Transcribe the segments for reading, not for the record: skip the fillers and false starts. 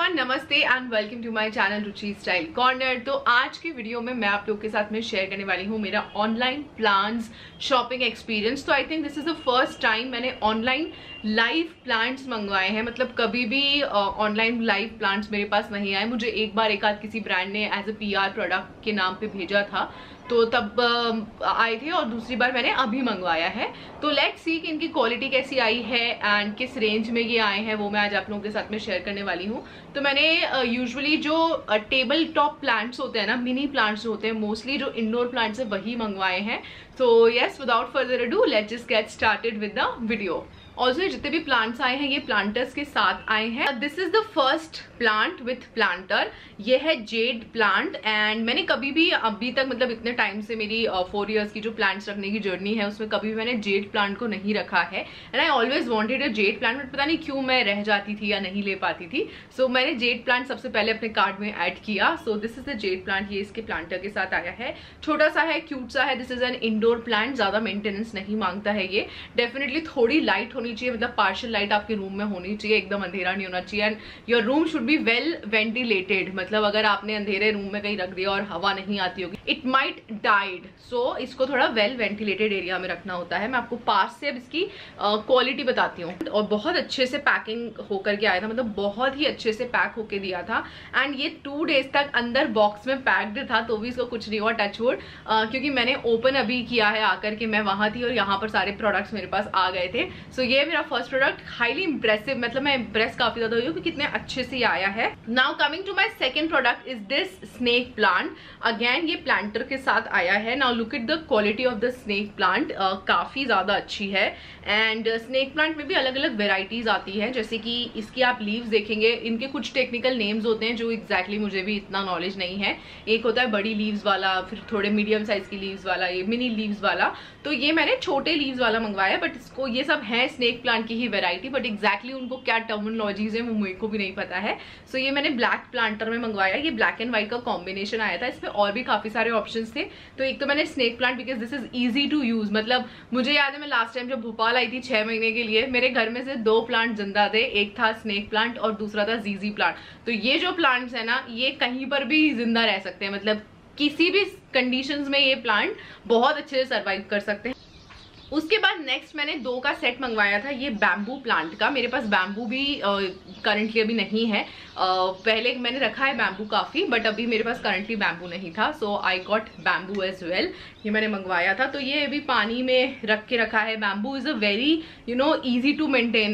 Everyone, नमस्ते and welcome to my channel Ruchi style corner. तो आज की वीडियो में मैं आप लोग के साथ में शेयर करने वाली हूँ मेरा ऑनलाइन प्लांट्स शॉपिंग एक्सपीरियंस। तो I think this is the first time मैंने ऑनलाइन लाइव प्लांट्स मंगवाए हैं। मतलब कभी भी ऑनलाइन लाइव प्लांट्स मेरे पास नहीं आए। मुझे एक बार एक आध किसी ब्रांड ने एज अ PR प्रोडक्ट के नाम पे भेजा था, तो तब आए थे, और दूसरी बार मैंने अभी मंगवाया है। तो लेट्स सी कि इनकी क्वालिटी कैसी आई है एंड किस रेंज में ये आए हैं, वो मैं आज आप लोगों के साथ में शेयर करने वाली हूँ। तो मैंने यूजुअली जो टेबल टॉप प्लांट्स होते हैं ना, मिनी प्लांट्स होते हैं, मोस्टली जो इंडोर प्लांट्स है वही मंगवाए हैं। तो yes, without further ado let's just get started with the video. Also जितने भी प्लांट्स आए हैं ये प्लांटर्स के साथ आए हैं। This is the first plant with planter. ये है जेड प्लांट एंड मैंने कभी भी अभी तक, मतलब इतने टाइम से मेरी 4 इयर्स की जो प्लांट्स रखने की जर्नी है उसमें कभी भी मैंने जेड प्लांट को नहीं रखा है। And I always wanted a jade plant, but पता नहीं क्यों मैं रह जाती थी या नहीं ले पाती थी। सो मैंने जेड प्लांट सबसे पहले अपने कार्ड में ऐड किया। So this is the jade plant. ये इसके प्लांटर के साथ आया है। छोटा सा है, क्यूट सा है। This is an indoor plant, ज्यादा मेंटेनेंस नहीं मांगता है ये। डेफिनेटली थोड़ी लाइट होनी चाहिए, मतलब पार्शियल लाइट आपके रूम में होनी चाहिए, एकदम अंधेरा नहीं होना चाहिए। And your room should be well ventilated, मतलब अगर आपने अंधेरे रूम में कहीं रख दिया और हवा नहीं आती होगी, इट माइट डाइड। सो इसको थोड़ा वेल वेंटिलेटेड एरिया में रखना होता है। मैं आपको पास से अब इसकी क्वालिटी बताती हूँ। और बहुत अच्छे से पैकिंग होकर के आया था, मतलब बहुत ही अच्छे से पैक होके दिया था। एंड ये 2 डेज तक अंदर बॉक्स में पैक्ड था, तो भी इसको कुछ नहीं हुआ, टचवुड। क्योंकि मैंने ओपन अभी किया है आकर के, मैं वहां थी और यहाँ पर सारे प्रोडक्ट्स मेरे पास आ गए थे। सो ये मेरा फर्स्ट प्रोडक्ट, हाईली इंप्रेसिव, मतलब मैं इंप्रेस काफी ज्यादा हुई हूँ कि कितने अच्छे से आया है। Now coming to my second product is this snake plant. Again ये प्लांटर के साथ आया है। Now look at the quality of the snake plant, काफी ज्यादा अच्छी है। एंड स्नेक प्लांट में भी अलग अलग वेराइटीज आती है, जैसे कि इसकी आप लीव्स देखेंगे, इनके कुछ टेक्निकल नेम्स होते हैं जो एग्जैक्टली मुझे भी इतना नॉलेज नहीं है। एक होता है बड़ी लीव्स वाला, फिर थोड़े मीडियम साइज की लीव्स वाला, ये मिनी लीव्स वाला। तो ये मैंने छोटे लीव्स वाला मंगवाया, बट इसको, ये सब है स्नेक प्लांट की ही वेराइटी, बट एग्जैक्टली उनको क्या टर्मिनोलॉजीज है वो मुझे को भी नहीं पता है। सो ये मैंने ब्लैक प्लांटर में मंगवाया। ये ब्लैक एंड व्हाइट का कॉम्बिनेशन आया था, इसमें और भी काफी सारे ऑप्शंस थे। तो एक तो मैंने snake plant, because this is easy to use. मतलब मुझे याद है मैं लास्ट टाइम जब भोपाल आई थी 6 महीने के लिए, मेरे घर में से 2 प्लांट जिंदा थे। एक था स्नेक प्लांट और दूसरा था जीजी प्लांट। तो ये जो प्लांट्स है ना, ये कहीं पर भी जिंदा रह सकते हैं, मतलब किसी भी कंडीशंस में ये प्लांट बहुत अच्छे से सर्वाइव कर सकते हैं। उसके बाद नेक्स्ट मैंने 2 का सेट मंगवाया था, ये बैम्बू प्लांट का। मेरे पास बैम्बू भी करंटली अभी नहीं है। पहले मैंने रखा है बैम्बू काफी, बट अभी मेरे पास करंटली बैम्बू नहीं था। So I got bamboo as well. ये मैंने मंगवाया था। तो ये अभी पानी में रख के रखा है। Bamboo is a very easy to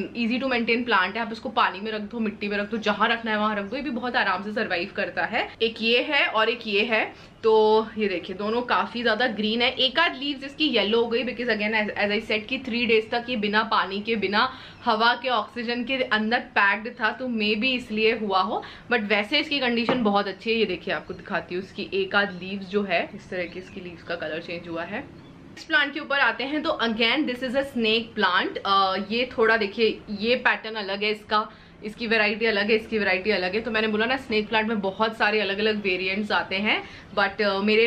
maintain plant है। आप इसको पानी में रख दो, मिट्टी में रख दो, जहां रखना है वहां रख दो, ये भी बहुत आराम से सर्वाइव करता है। एक ये है और एक ये है। तो ये देखिए दोनों काफी ज्यादा ग्रीन है। एक आध लीव्स इसकी येलो हो गई, because again as I said कि 3 डेज तक ये बिना पानी के, बिना हवा के, ऑक्सीजन के अंदर पैक्ड था, तो मे बी इसलिए हुआ हो। बट वैसे इसकी कंडीशन बहुत अच्छी है। ये देखिए आपको दिखाती हूँ, इसकी एक आध लीव्स जो है, इस तरह की इसकी लीव्स का कलर चेंज हुआ है। इस प्लांट के ऊपर आते हैं। तो again this is a snake plant. ये थोड़ा देखिए, ये पैटर्न अलग है इसका, इसकी वैरायटी अलग है, इसकी वैरायटी अलग है। तो मैंने बोला ना, स्नेक प्लांट में बहुत सारे अलग अलग वेरिएंट्स आते हैं, बट मेरे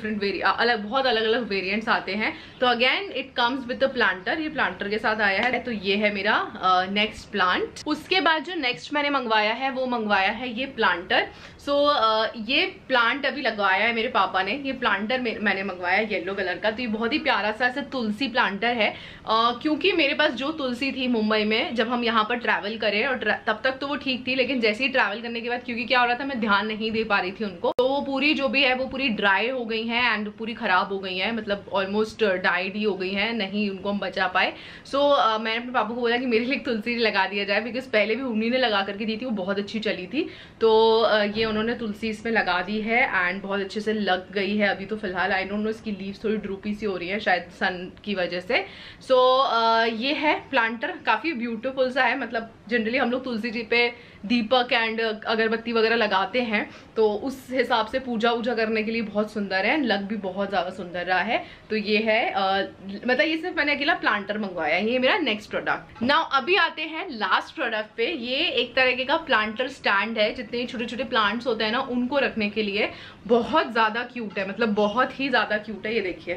बहुत अलग अलग वेरिएंट्स आते हैं। तो again it comes with the planter. ये प्लांटर के साथ आया है। तो ये है मेरा नेक्स्ट प्लांट। उसके बाद जो नेक्स्ट मैंने मंगवाया है वो मंगवाया है ये प्लांटर। सो ये प्लांट अभी लगवाया है मेरे पापा ने। ये प्लांटर मैंने मंगवाया येलो कलर का। तो ये बहुत ही प्यारा सा ऐसा तुलसी प्लांटर है। क्योंकि मेरे पास जो तुलसी थी मुंबई में, जब हम यहाँ पर ट्रैवल करें, और तब तक तो वो ठीक थी, लेकिन जैसे ही ट्रैवल करने के बाद, क्योंकि क्या हो रहा था, मैं ध्यान नहीं दे पा रही थी उनको, तो वो पूरी जो भी है वो पूरी ड्राई हो गई है एंड पूरी खराब हो गई है, मतलब ऑलमोस्ट डाइड ही हो गई है, नहीं उनको हम बचा पाए। सो मैंने अपने पापा को बोला कि मेरे लिए तुलसी लगा दिया जाए, बिकॉज पहले भी उन्हीं ने लगा करके दी थी, वो बहुत अच्छी चली थी। तो ये उन्होंने तुलसी इसमें लगा दी है एंड बहुत अच्छे से लग गई है अभी तो फिलहाल। आई डोंट नो, इसकी लीव्स थोड़ी ड्रूपी सी हो रही है, शायद सन की वजह से। सो ये है प्लांटर, काफी ब्यूटीफुल सा है। मतलब जनरली हम लोग तुलसी जी पे दीपक एंड अगरबत्ती वगैरह लगाते हैं, तो उस हिसाब से पूजा वूजा करने के लिए बहुत सुंदर है, लग भी बहुत ज्यादा सुंदर रहा है। तो ये है मतलब ये सिर्फ मैंने अकेला प्लांटर मंगवाया है। ये मेरा नेक्स्ट प्रोडक्ट। नाउ अभी आते हैं लास्ट प्रोडक्ट पे। ये एक तरीके का प्लांटर स्टैंड है। जितने छोटे छोटे प्लांट्स होते हैं ना, उनको रखने के लिए बहुत ज्यादा क्यूट है, मतलब बहुत ही ज्यादा क्यूट है। ये देखिए,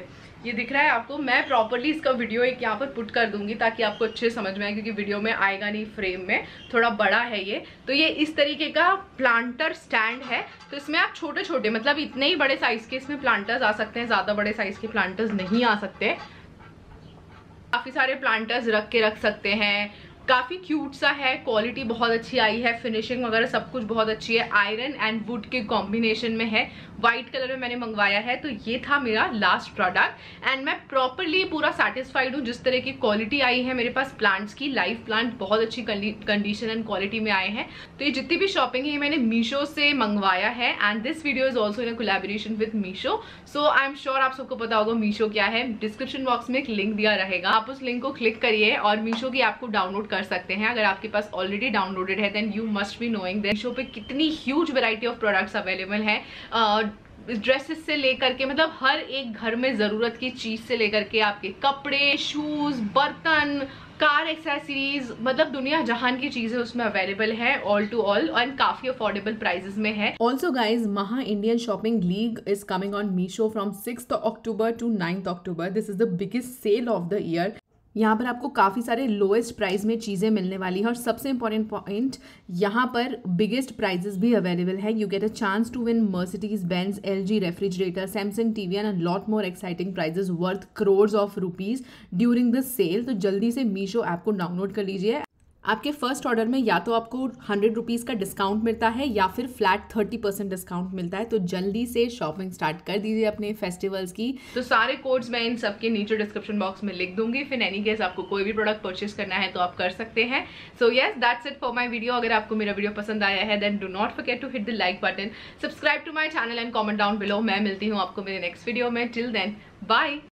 ये दिख रहा है आपको, मैं प्रॉपरली इसका वीडियो एक यहाँ पर पुट कर दूंगी ताकि आपको अच्छे समझ में आए, क्योंकि वीडियो में आएगा नहीं, फ्रेम में थोड़ा बड़ा है ये। तो ये इस तरीके का प्लांटर स्टैंड है, तो इसमें आप छोटे छोटे मतलब इतने ही बड़े साइज के इसमें प्लांटर्स आ सकते हैं, ज्यादा बड़े साइज के प्लांटर्स नहीं आ सकते। काफी सारे प्लांटर्स रख के रख सकते हैं। काफी क्यूट सा है, क्वालिटी बहुत अच्छी आई है, फिनिशिंग वगैरह सब कुछ बहुत अच्छी है। आयरन एंड वुड के कॉम्बिनेशन में है, व्हाइट कलर में मैंने मंगवाया है। तो ये था मेरा लास्ट प्रोडक्ट एंड मैं प्रॉपरली पूरा सेटिस्फाइड हूँ जिस तरह की क्वालिटी आई है। मेरे पास प्लांट्स की लाइव प्लांट बहुत अच्छी कंडीशन एंड क्वालिटी में आए हैं। तो ये जितनी भी शॉपिंग है मैंने मीशो से मंगवाया है and this video is also in collaboration with Meesho. So I am sure आप सबको पता होगा मीशो क्या है। डिस्क्रिप्शन बॉक्स में एक लिंक दिया रहेगा, आप उस लिंक को क्लिक करिए और मीशो की ऐप को डाउनलोड कर सकते हैं। अगर आपके पास ऑलरेडी डाउनलोडेड है then you must be knowing that Meesho पे कितनी huge variety of products available है। ड्रेसेस से लेकर के मतलब हर एक घर में जरूरत की चीज से लेकर के आपके कपड़े, शूज, बर्तन, कार एक्सेसरीज, मतलब दुनिया जहान की चीजें उसमें अवेलेबल है ऑल टू ऑल एंड काफी अफोर्डेबल प्राइसेस में है। Also guys, Maha Indian Shopping League is coming on Meesho from 6th October to 9th October. This is the biggest sale of the year. यहाँ पर आपको काफ़ी सारे लोएस्ट प्राइस में चीज़ें मिलने वाली हैं और सबसे इंपॉर्टेंट पॉइंट, यहाँ पर बिगेस्ट प्राइजेस भी अवेलेबल है। You get a chance to win Mercedes Benz, LG refrigerator, Samsung TV and lot more exciting prizes worth crores of rupees during the sale. तो जल्दी से मीशो ऐप को डाउनलोड कर लीजिए। आपके फर्स्ट ऑर्डर में या तो आपको 100 रुपीज़ का डिस्काउंट मिलता है या फिर फ्लैट 30% डिस्काउंट मिलता है। तो जल्दी से शॉपिंग स्टार्ट कर दीजिए अपने फेस्टिवल्स की। तो सारे कोड्स मैं इन सबके नीचे डिस्क्रिप्शन बॉक्स में लिख दूंगी। फिर एनी केस आपको कोई भी प्रोडक्ट परचेज करना है तो आप कर सकते हैं। So yes, that's it for my video. अगर आपको मेरा वीडियो पसंद आया है then do not forget to hit the like button, subscribe to my channel and comment down below. मैं मिलती हूँ आपको मेरे नेक्स्ट वीडियो में। Till then bye.